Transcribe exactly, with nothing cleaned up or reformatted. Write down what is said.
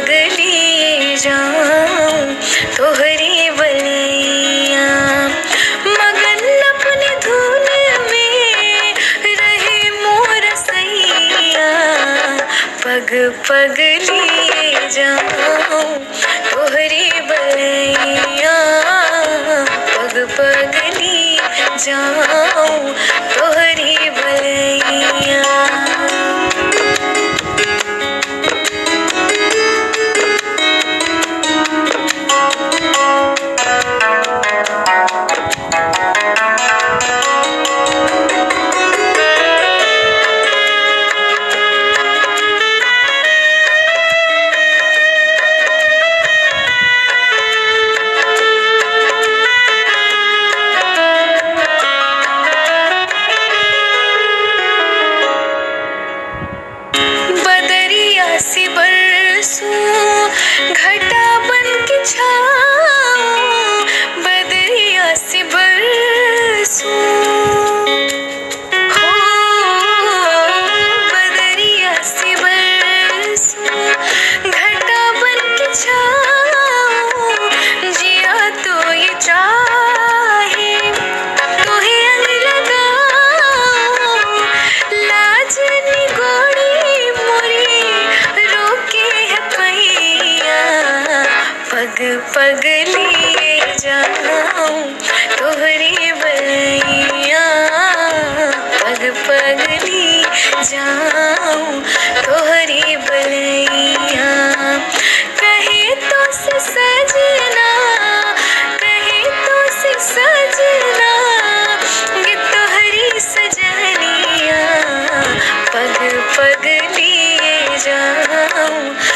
लिए जाऊं तोहरी बलैया, मगन अपने धुन में रहे मोर सैया, पग पग लिए जाऊं तोहरी बलैया, पग पग लिए जाऊं तोहरी बलैया। सी बरसूं घटा बन के छाऊं, बदरिया सी बरसूं हो, बदरिया सी बरसूं घटा बन के छाऊं, जिया तो ये चाहे तोहे अंग लगाऊं, लाज निगोड़ी पग पग लिए जाऊं तोहरी बलैया, पग पग लिए जाऊं तोहरी बलैया। कहे तो से सजना, कहे तो से सजना, ये तोहरी सजनिया, पग पग लिए जाऊं